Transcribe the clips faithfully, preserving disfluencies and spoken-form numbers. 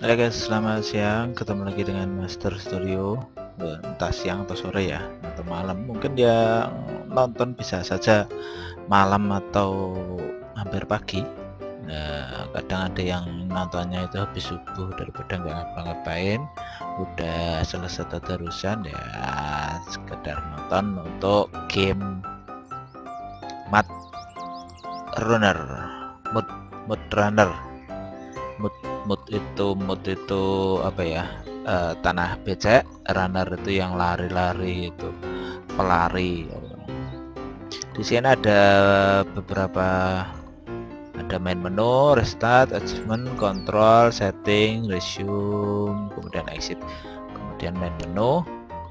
Halo guys, selamat siang. Ketemu lagi dengan Master Studio. Eh, Entah siang atau sore ya, atau malam. Mungkin dia nonton bisa saja malam atau hampir pagi. Nah, kadang ada yang nontonnya itu habis subuh daripada nggak ngapa-ngapain. Udah selesai tadarusan ya, sekedar nonton untuk game Mud Runner, Mud Mud Runner. Mud Mud itu mud itu apa ya? Eh, tanah becek. Runner itu yang lari-lari, itu pelari. Di sini ada beberapa, ada main menu, restart, achievement, control, setting, resume, kemudian exit, kemudian main menu.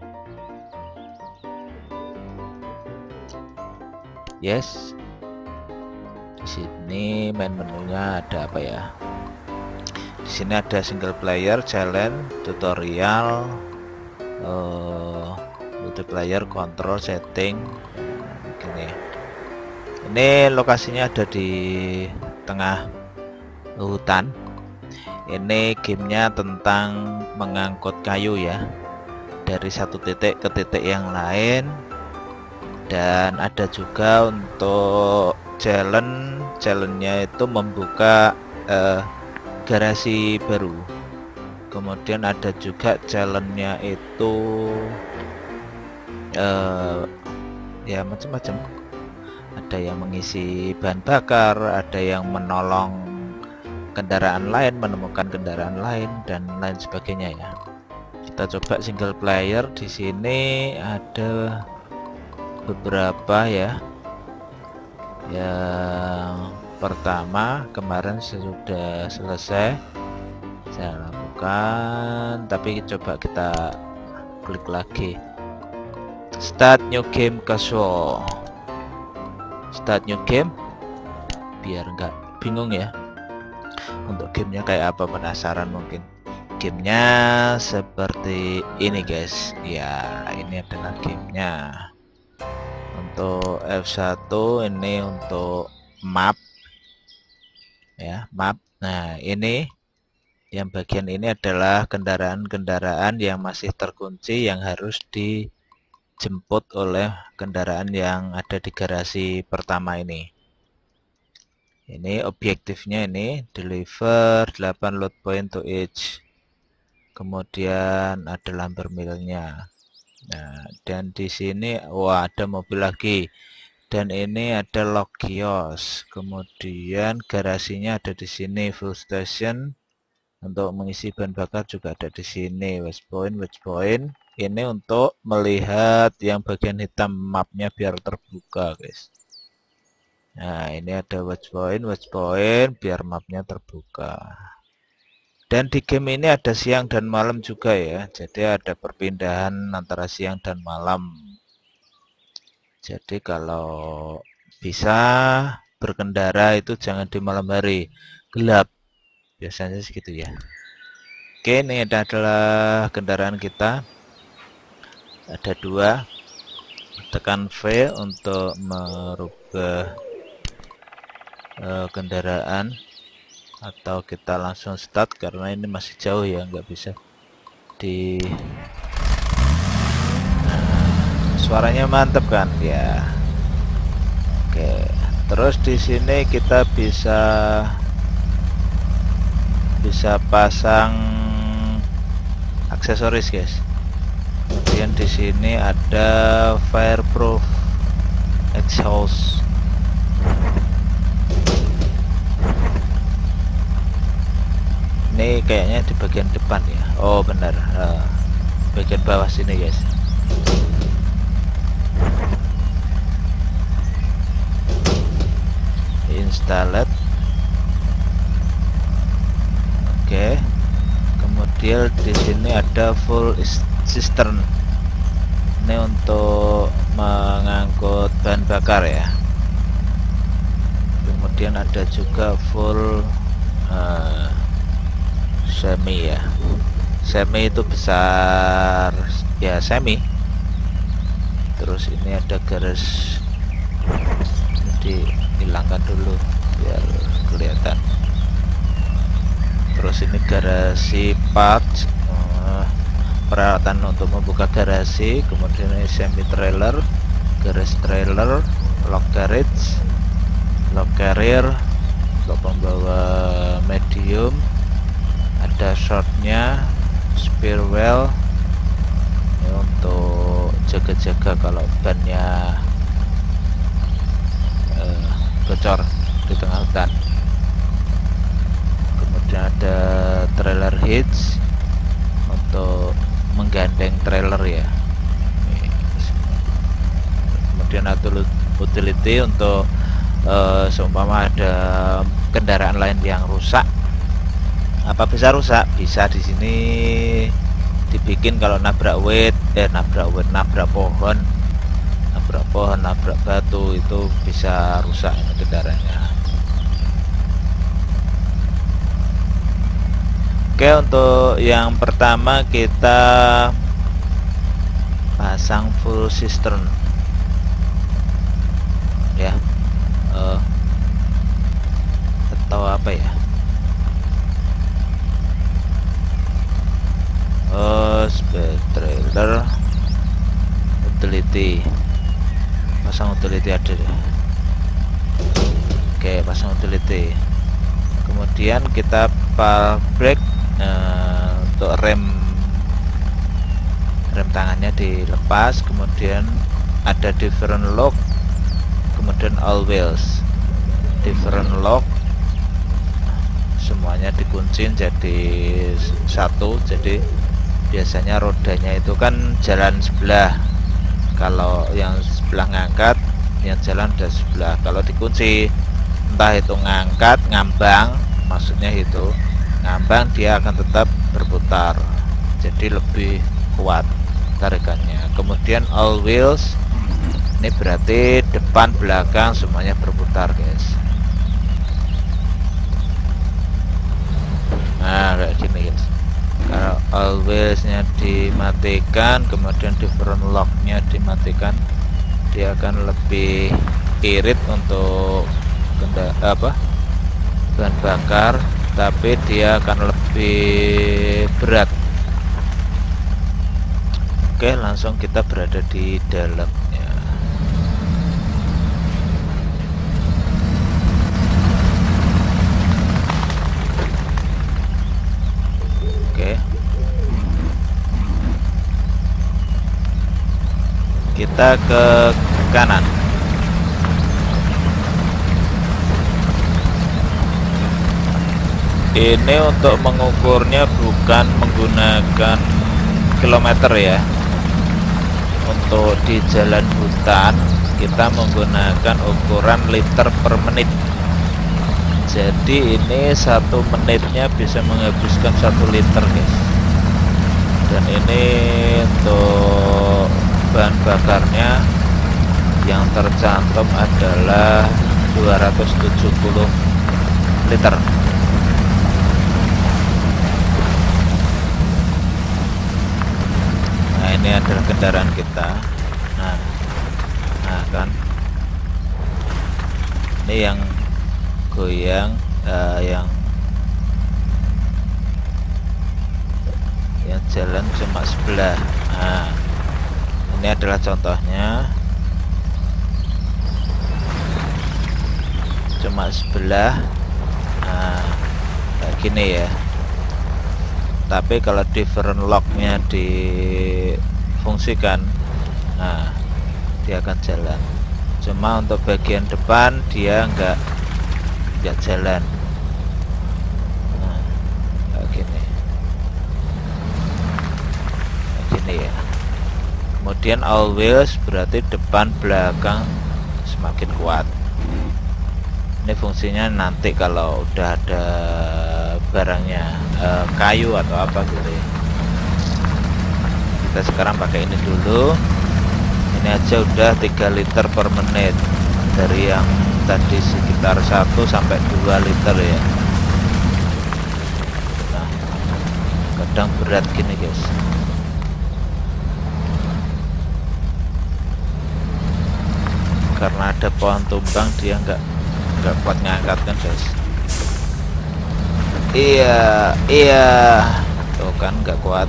Yes. Di sini main menunya ada apa ya? Di sini ada single player, challenge, tutorial, uh, multiplayer, control, setting. Gini. Ini lokasinya ada di tengah hutan. Ini gamenya tentang mengangkut kayu ya, dari satu titik ke titik yang lain. Dan ada juga untuk challenge, challenge-nya itu membuka uh, garasi baru. Kemudian ada juga challenge-nya itu uh, ya macam-macam. Ada yang mengisi bahan bakar, ada yang menolong kendaraan lain, menemukan kendaraan lain, dan lain sebagainya ya. Kita coba single player. Di sini ada beberapa ya. Yang pertama kemarin sudah selesai saya lakukan, tapi coba kita klik lagi, start new game casual, start new game, biar nggak bingung ya untuk gamenya kayak apa. Penasaran mungkin? Gamenya seperti ini guys ya. Ini adalah gamenya. Untuk F satu ini untuk map ya, map. Nah, ini yang bagian ini adalah kendaraan-kendaraan yang masih terkunci, yang harus dijemput oleh kendaraan yang ada di garasi pertama ini. Ini objektifnya, ini deliver delapan load point to each. Kemudian ada lumber mill-nya. Nah, dan di sini wah ada mobil lagi. Dan ini ada log kios. Kemudian garasinya ada di sini, fuel station. Untuk mengisi bahan bakar juga ada di sini, watch point, watch point. Ini untuk melihat yang bagian hitam mapnya biar terbuka, guys. Nah, ini ada watch point, watch point biar mapnya terbuka. Dan di game ini ada siang dan malam juga ya. Jadi ada perpindahan antara siang dan malam. Jadi kalau bisa berkendara itu jangan di malam hari, gelap. Biasanya segitu ya. Oke, ini adalah kendaraan kita. Ada dua. Tekan V untuk merubah uh, kendaraan, atau kita langsung start karena ini masih jauh ya, nggak bisa di. Nah, suaranya mantep kan ya. Oke, terus di sini kita bisa bisa pasang aksesoris guys. Kemudian di sini ada fireproof exhaust. Ini kayaknya di bagian depan ya. Oh benar, uh, bagian bawah sini guys. Installed. Oke. Kemudian di sini ada full cistern. Ini untuk mengangkut bahan bakar ya. Kemudian ada juga full uh, semi ya. Semi itu besar ya, semi. Terus ini ada garis, dihilangkan dulu biar kelihatan. terus ini garasi parts, uh, peralatan untuk membuka garasi, kemudian ini semi trailer, garage trailer, lock garage, lock carrier untuk pembawa medium, ada shortnya, spare wheel ini untuk jaga-jaga kalau bannya uh, bocor di tengah hutan. Kemudian ada trailer hitch untuk menggandeng trailer ya. Kemudian ada utility untuk uh, seumpama ada kendaraan lain yang rusak. Apa bisa rusak? Bisa di sini dibikin kalau nabrak weight, eh nabrak weight, nabrak pohon, nabrak pohon, nabrak batu itu bisa rusak ini kendaraannya. Oke, untuk yang pertama kita pasang full cistern ya, uh, atau apa ya, oh spare trailer utility, pasang utility ada deh. Oke, pasang utility, kemudian kita park brake. Uh, untuk rem rem tangannya dilepas, kemudian ada different lock, kemudian all wheels different lock, semuanya dikuncin jadi satu. Jadi biasanya rodanya itu kan jalan sebelah, kalau yang sebelah ngangkat, yang jalan dari sebelah. Kalau dikunci, entah itu ngangkat, ngambang, maksudnya itu ngambang, dia akan tetap berputar, jadi lebih kuat tarikannya. Kemudian all wheels ini berarti depan belakang semuanya berputar guys. Nah kayak gini guys. Kalau all wheelsnya dimatikan, kemudian different locknya dimatikan, dia akan lebih irit untuk kendaraan apa bahan bakar, tapi dia akan lebih berat. Oke, langsung kita berada di dalamnya. Oke, kita ke kanan. Ini untuk mengukurnya bukan menggunakan kilometer ya. Untuk di jalan hutan kita menggunakan ukuran liter per menit. Jadi ini satu menitnya bisa menghabiskan satu liter guys. Dan ini untuk bahan bakarnya yang tercantum adalah dua ratus tujuh puluh liter. Ini adalah kendaraan kita. Nah, nah kan ini yang goyang, uh, yang yang jalan cuma sebelah. Nah, ini adalah contohnya, cuma sebelah. Nah, kayak gini ya. Tapi kalau different locknya difungsikan, nah dia akan jalan. Cuma untuk bagian depan dia enggak enggak jalan. Nah, kayak gini, kayak gini ya. Kemudian all wheels berarti depan belakang semakin kuat. Ini fungsinya nanti kalau udah ada barangnya, eh, kayu atau apa gitu ya. Kita sekarang pakai ini dulu. Ini aja udah tiga liter per menit, dari yang tadi sekitar satu sampai dua liter ya. Nah, kadang berat gini guys. Karena ada pohon tumbang, dia nggak nggak kuat ngangkat kan guys. Iya, iya. Tuh kan nggak kuat.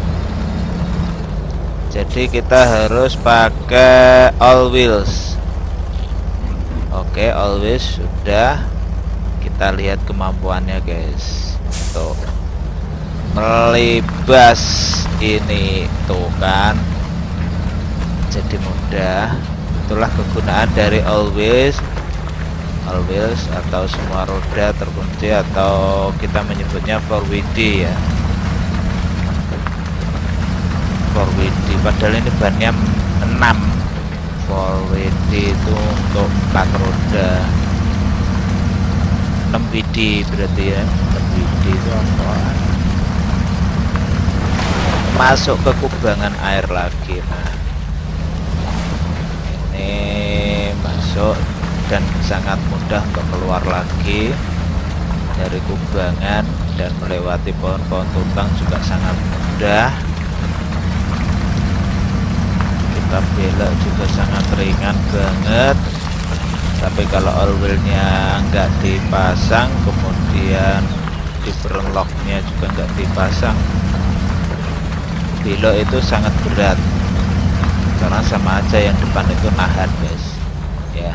Jadi kita harus pakai all wheels. Oke, all wheels sudah. Kita lihat kemampuannya, guys. Tuh. Melibas ini tuh kan. Jadi mudah. Itulah kegunaan dari all wheels. All wheels atau semua roda terkunci, atau kita menyebutnya four W D ya. four W D, padahal ini bannya enam. four W D itu untuk empat roda. enam W D berarti ya. enam W D itu apa? Masuk ke kubangan air lagi. Nah, ini masuk dan sangat mudah untuk keluar lagi dari kubangan, dan melewati pohon-pohon tumbang juga sangat mudah. Kita belok juga sangat ringan banget. Tapi kalau all wheel-nya nggak dipasang, kemudian di lock-nya juga nggak dipasang, belok itu sangat berat, karena sama aja yang depan itu nahan, guys ya.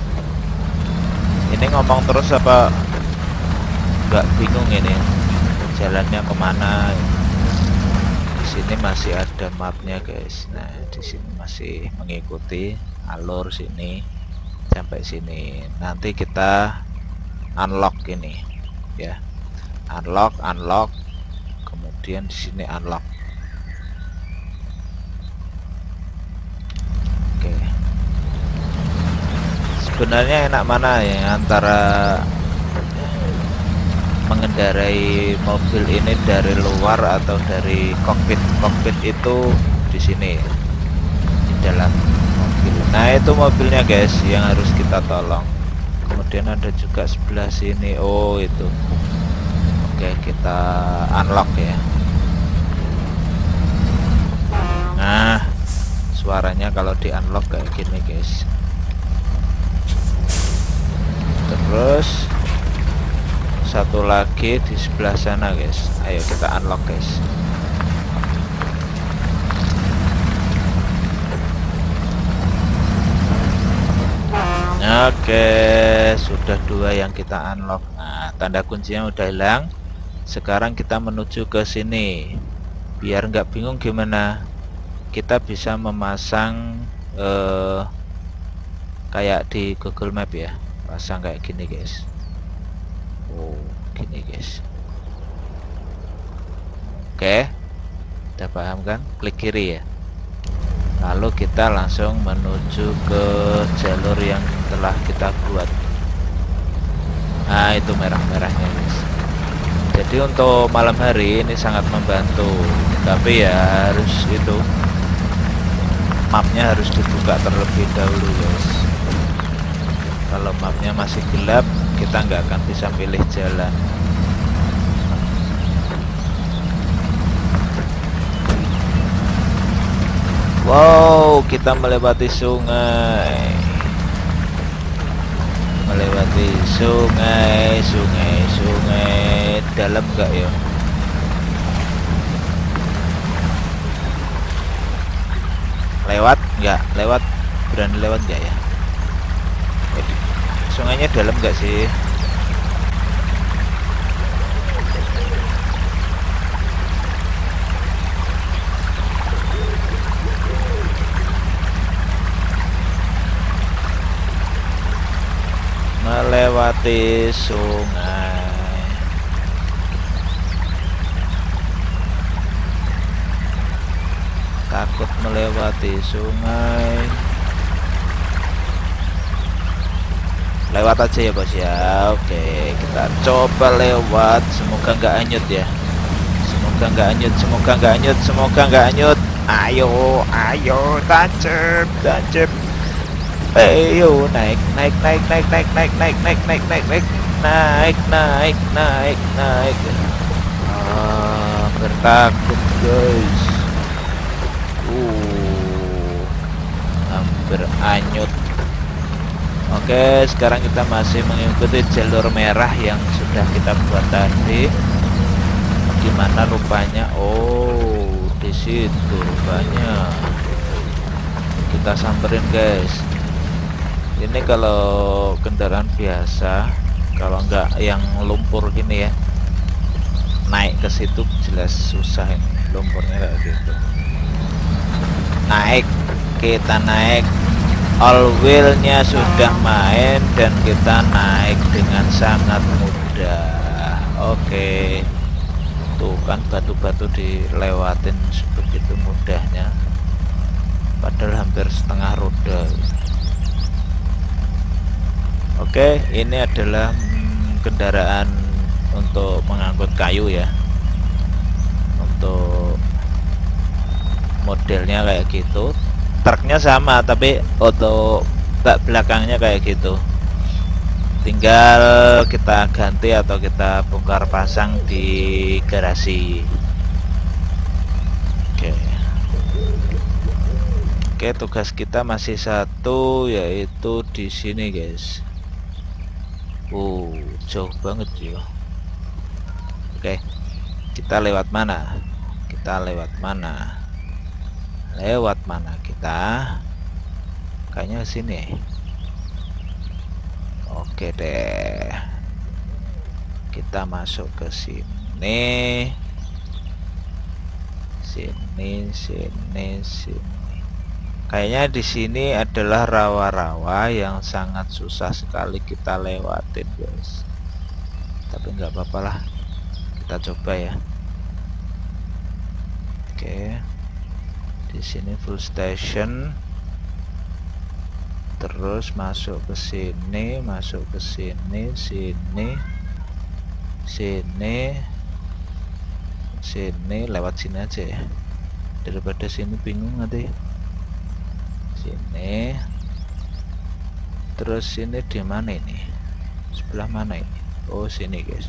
Ini ngomong terus apa nggak bingung ini jalannya kemana? Di sini masih ada mapnya, guys. Nah, di sini masih mengikuti alur sini sampai sini. Nanti kita unlock ini ya, unlock unlock kemudian di sini unlock. Oke, sebenarnya enak mana ya antara mengendarai mobil ini dari luar atau dari kokpit? Kokpit itu di sini di dalam mobil. Nah, itu mobilnya, guys, yang harus kita tolong. Kemudian ada juga sebelah sini. Oh, itu. Oke, kita unlock ya. Nah, suaranya kalau di unlock kayak gini, guys. Terus satu lagi di sebelah sana, guys. Ayo kita unlock, guys. Oke, sudah dua yang kita unlock. Nah, tanda kuncinya udah hilang. Sekarang kita menuju ke sini. Biar nggak bingung gimana, kita bisa memasang eh, kayak di Google Map ya. Pasang kayak gini, guys. Oh, gini, guys. Oke, udah paham kan? Klik kiri ya. Lalu kita langsung menuju ke jalur yang telah kita buat. Nah, itu merah-merahnya, guys. Jadi untuk malam hari ini sangat membantu. Tapi ya harus itu, mapnya harus dibuka terlebih dahulu, guys. Kalau mapnya masih gelap, kita nggak akan bisa pilih jalan. Wow, kita melewati sungai. Melewati sungai, sungai, sungai. Dalam nggak ya? Lewat nggak? Lewat, berani lewat nggak ya? Sungainya dalam nggak sih? Melewati sungai. Takut melewati sungai. Lewat aja ya, bos ya. Oke, kita coba lewat. Semoga nggak hanyut ya. Semoga nggak hanyut. Semoga nggak hanyut. Semoga nggak hanyut. Ayo, ayo, tancap, tancap. Ayo, naik, naik, naik, naik, naik, naik, naik, naik, naik, naik, naik, naik, naik, naik, naik. Ah, bertakut, guys. Uh, hampir hanyut. Oke, sekarang kita masih mengikuti jalur merah yang sudah sudah kita buat tadi. Gimana rupanya? Oh, di situ rupanya. Kita samperin guys. Ini kalau kendaraan biasa, kalau enggak yang lumpur gini ya, naik ke situ jelas susah ini, lumpurnya kayak gitu. Naik, kita naik, all wheelnya sudah main dan kita naik dengan sangat mudah. Oke, tuh kan batu-batu dilewatin begitu mudahnya, padahal hampir setengah roda. Oke, ini adalah hmm, kendaraan untuk mengangkut kayu ya, untuk modelnya kayak gitu. Truknya sama tapi untuk bak belakangnya kayak gitu, tinggal kita ganti atau kita bongkar pasang di garasi. Oke, oke, tugas kita masih satu, yaitu di sini guys. Uh, jauh banget ya. Oke, kita lewat mana? Kita lewat mana? Lewat mana kita? Kayaknya sini. Oke deh. Kita masuk ke sini. Sini, sini, sini. Kayaknya di sini adalah rawa-rawa yang sangat susah sekali kita lewatin guys. Tapi nggak apa-apa lah, kita coba ya. Oke, di sini full station, terus masuk ke sini, masuk ke sini, sini, sini, sini, lewat sini aja ya, daripada sini bingung nanti. Sini, terus sini di mana ini? Sebelah mana ini? Oh sini guys.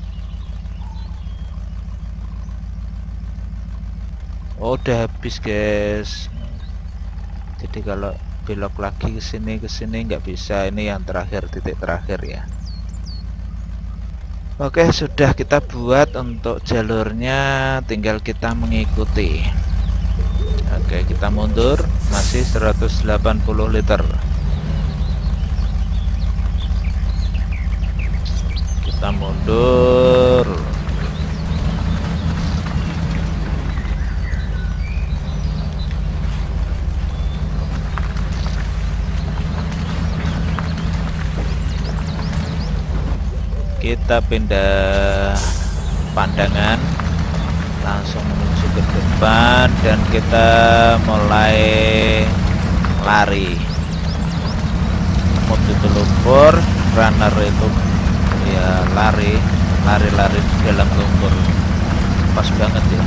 Oh udah habis guys. Jadi kalau belok lagi ke sini ke sini nggak bisa. Ini yang terakhir, titik terakhir ya. Oke, sudah kita buat untuk jalurnya, tinggal kita mengikuti. Oke, kita mundur, masih seratus delapan puluh liter. Kita mundur. Kita pindah pandangan, langsung menuju ke depan dan kita mulai lari. Mood itu lumpur, runner itu ya lari, lari-lari di dalam lumpur. Pas banget ya.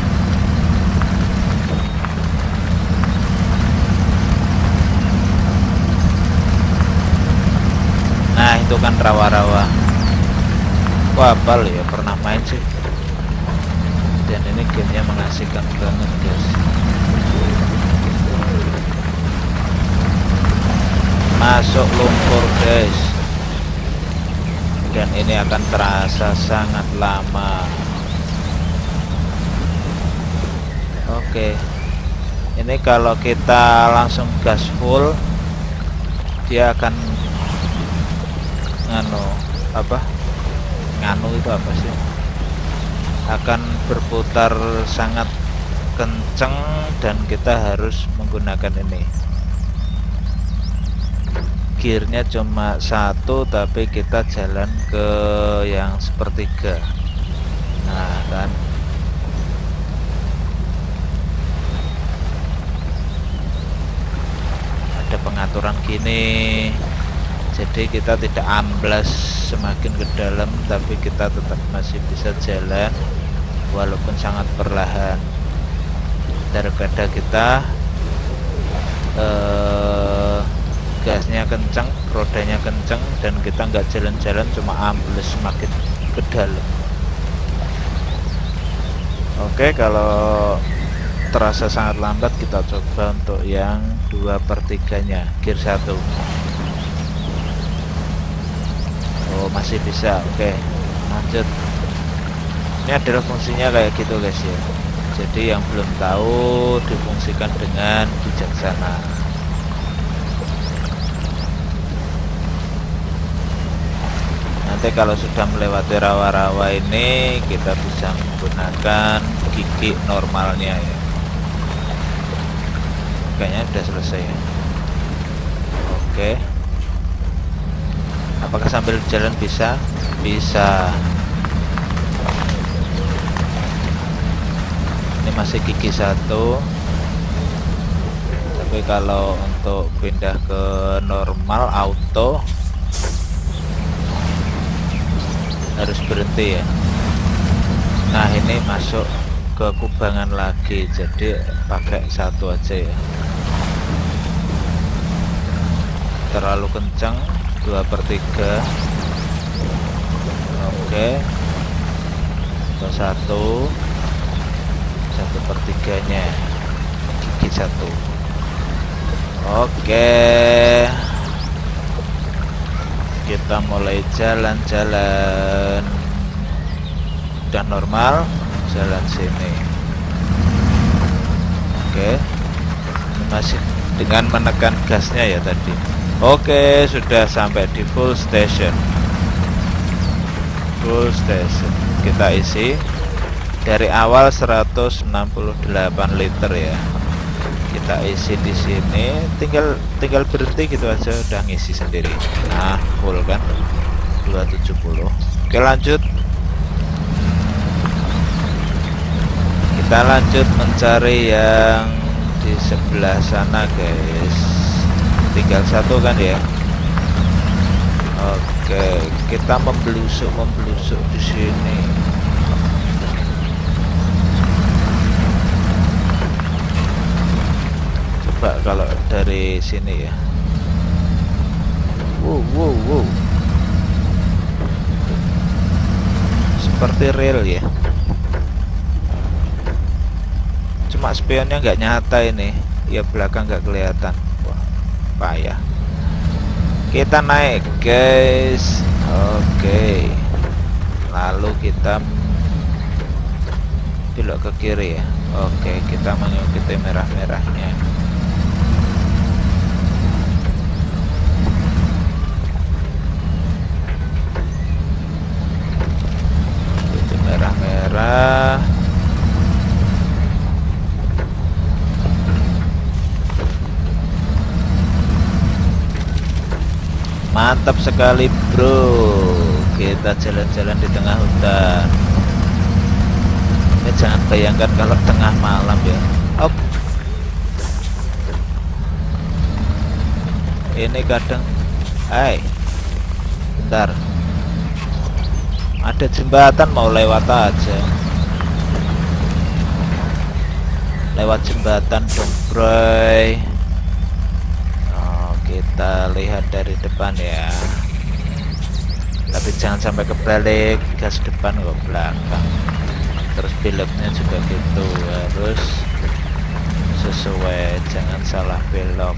Nah itu kan rawa-rawa. Wah, Bal ya pernah main sih. Dan ini gamenya mengasihkan banget guys. Masuk lumpur guys. Dan ini akan terasa sangat lama. Oke. Ini kalau kita langsung gas full, dia akan nganu apa? Nganu itu apa sih? Akan berputar sangat kenceng dan kita harus menggunakan ini. Gearnya cuma satu tapi kita jalan ke yang sepertiga. Nah kan, ada pengaturan gini, jadi kita tidak amblas semakin ke dalam, tapi kita tetap masih bisa jalan walaupun sangat perlahan, daripada kita eh, gasnya kencang, rodanya kencang, dan kita nggak jalan-jalan, cuma ambles semakin ke dalam. Oke, kalau terasa sangat lambat, kita coba untuk yang dua per tiganya, gear satu. Oh masih bisa. Oke, lanjut. Ini adalah fungsinya kayak gitu guys ya. Jadi yang belum tahu difungsikan dengan bijaksana. Nanti kalau sudah melewati rawa-rawa ini kita bisa menggunakan gigi normalnya ya. Kayaknya udah selesai ya. Oke. Apakah sambil jalan bisa? Bisa. Ini masih gigi satu. Tapi kalau untuk pindah ke normal auto harus berhenti ya. Nah ini masuk ke kubangan lagi, jadi pakai satu aja ya. Terlalu kencang, dua per tiga. Oke, atau satu satu per tiganya gigi satu. Oke, kita mulai jalan-jalan. Udah normal, jalan sini. Oke, ini masih dengan menekan gasnya ya tadi. Oke, sudah sampai di full station. Full station. Kita isi dari awal seratus enam puluh delapan liter ya. Kita isi di sini, tinggal tinggal berhenti gitu aja udah ngisi sendiri. Nah, full kan dua ratus tujuh puluh. Oke, lanjut. Kita lanjut mencari yang di sebelah sana guys. Tinggal satu kan ya. Oke, kita membelusuk membelusuk di sini. Coba kalau dari sini ya. Wow, wow, wow. Seperti real ya. Cuma spionnya nggak nyata ini. Ya belakang nggak kelihatan. Wah, payah. Kita naik guys. Oke. Lalu kita belok ke kiri ya. Oke, kita mengikuti merah-merahnya. Itu merah-merah. Mantap sekali bro. Kita jalan-jalan di tengah hutan. Ini jangan bayangkan kalau tengah malam ya. Op. Ini kadang, hai, bentar, ada jembatan mau lewat aja. Lewat jembatan dong bray. Kita lihat dari depan ya, tapi jangan sampai kebalik, gas depan ke belakang. Terus beloknya juga gitu, harus sesuai, jangan salah belok.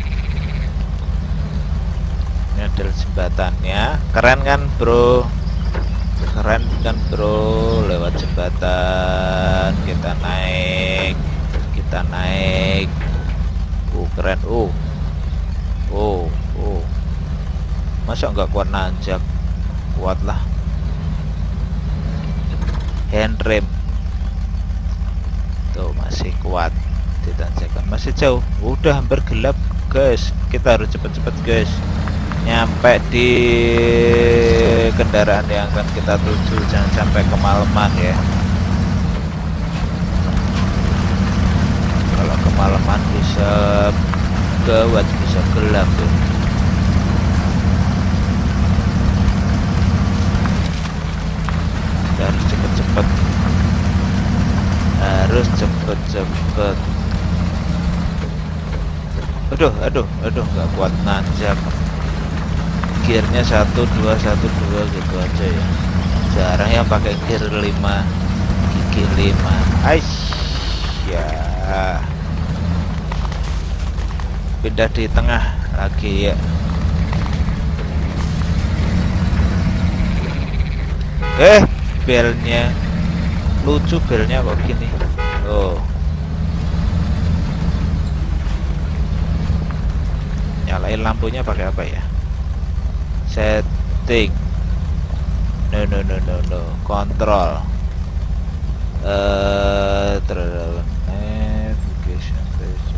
Ini adalah jembatannya, keren kan bro, keren kan bro. Lewat jembatan kita naik, kita naik. Uh keren. uh Oh, oh, masa nggak kuat nanjak? Kuat lah. Handrem tuh masih kuat ditanjakan, masih jauh. Udah hampir gelap guys, kita harus cepet-cepet guys, nyampe di kendaraan yang akan kita tuju. Jangan sampai kemalaman ya. Kalau kemalaman bisa gawat, bisa gelap tuh. Kita harus cepet-cepet, harus cepet-cepet. Aduh, aduh, aduh, nggak kuat nanjak. Gearnya satu dua satu dua gitu aja ya. Jarang yang pakai gear lima, gigi lima. Aish, ya. Pindah di tengah lagi ya. Eh, belnya lucu, belnya kok gini. Oh, nyalain lampunya pakai apa ya? Setting. No no no no no. Kontrol. Eh, uh, navigation station.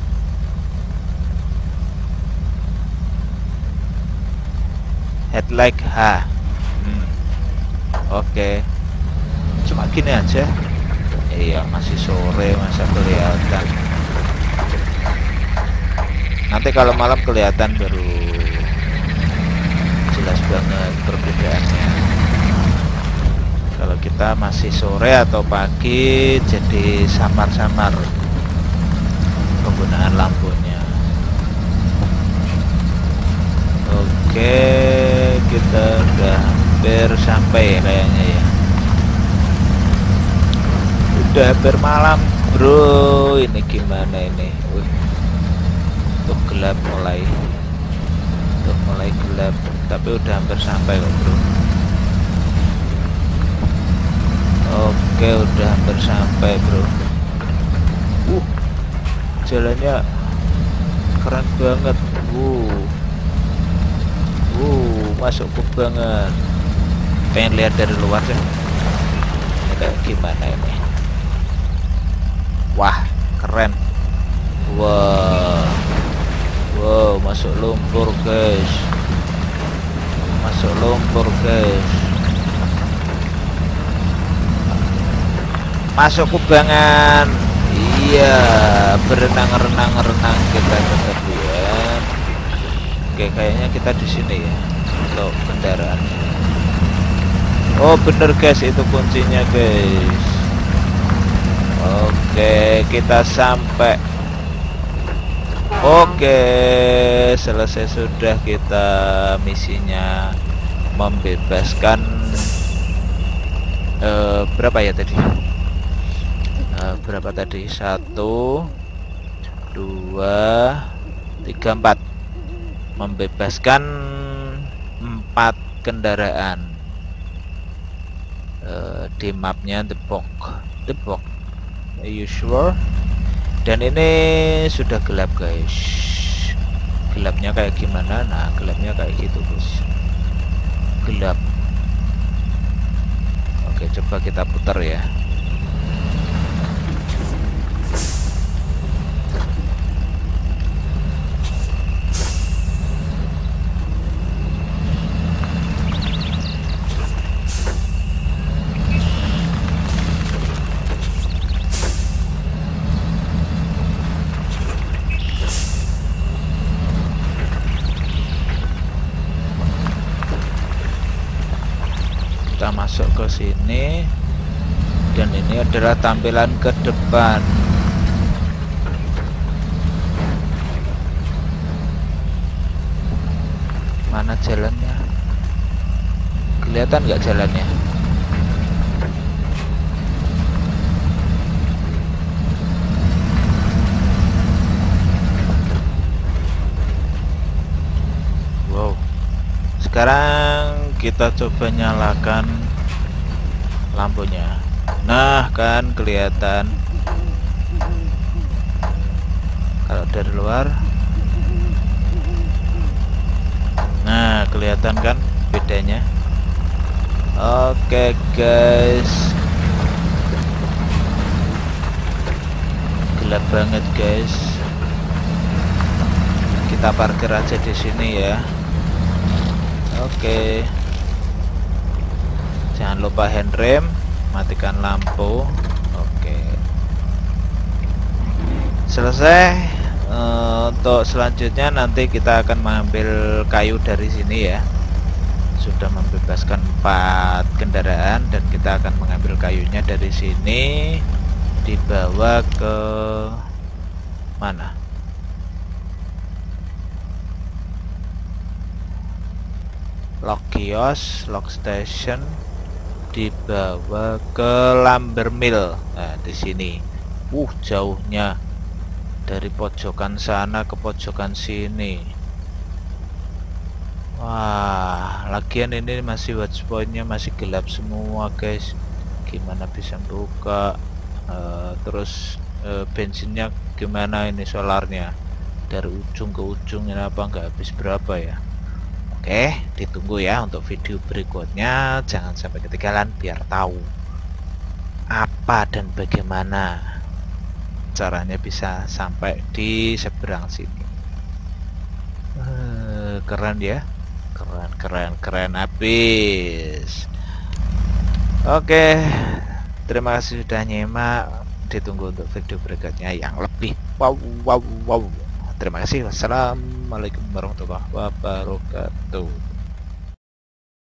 Headlight H. Hmm. Oke. Okay. Cuma gini aja. Iya, masih sore, masa kelihatan. Nanti kalau malam kelihatan baru jelas banget perbedaannya. Kalau kita masih sore atau pagi jadi samar-samar penggunaan lampunya. Oke, kita udah hampir sampai kayaknya ya. Udah hampir malam bro. Ini gimana ini? Wih, tuh gelap mulai. Tuh mulai gelap. Tapi udah hampir sampai kok bro. Oke, udah hampir sampai bro. Uh, jalannya keren banget. Uh, uh, masuk ke banget. Pengen lihat dari luar sih. Ini kayak gimana ini? Wah, keren. Wow, wow, masuk lumpur guys. Masuk lumpur guys. Masuk kubangan. Iya, berenang-renang-renang kita kemudian. Oke, kayaknya kita di sini ya. Untuk kendaraan. Oh, bener guys, itu kuncinya guys. Oke, kita sampai. Oke, selesai sudah kita misinya membebaskan uh, berapa ya tadi? Uh, berapa tadi? Satu, dua, tiga, empat. Membebaskan empat kendaraan uh, di mapnya The Box. The Box. Are you sure? Dan ini sudah gelap guys. Gelapnya kayak gimana? Nah, gelapnya kayak gitu guys. Gelap. Oke, coba kita putar ya. Kita masuk ke sini dan ini adalah tampilan ke depan. Mana jalannya? Kelihatan nggak jalannya? Wow. Sekarang kita coba nyalakan lampunya. Nah, kan kelihatan kalau dari luar. Nah, kelihatan kan bedanya. Oke guys, gelap banget guys. Kita parkir aja di sini ya. Oke, jangan lupa handrem, matikan lampu. Oke, selesai. E, untuk selanjutnya nanti kita akan mengambil kayu dari sini ya. Sudah membebaskan empat kendaraan dan kita akan mengambil kayunya dari sini, dibawa ke mana? Log kios, log station, dibawa ke lumber mill. Nah, di sini. Uh, jauhnya dari pojokan sana ke pojokan sini. Wah, lagian ini masih watchpointnya masih gelap semua guys. Gimana bisa buka? Uh, terus uh, bensinnya gimana ini solarnya? Dari ujung ke ujung ini apa nggak habis berapa ya? Oke, ditunggu ya untuk video berikutnya. Jangan sampai ketinggalan biar tahu apa dan bagaimana caranya bisa sampai di seberang sini. Uh, keren ya. Keren, keren, keren habis. Oke, terima kasih sudah nyimak. Ditunggu untuk video berikutnya yang lebih wow, wow, wow. Terima kasih. Wassalamualaikum warahmatullahi wabarakatuh.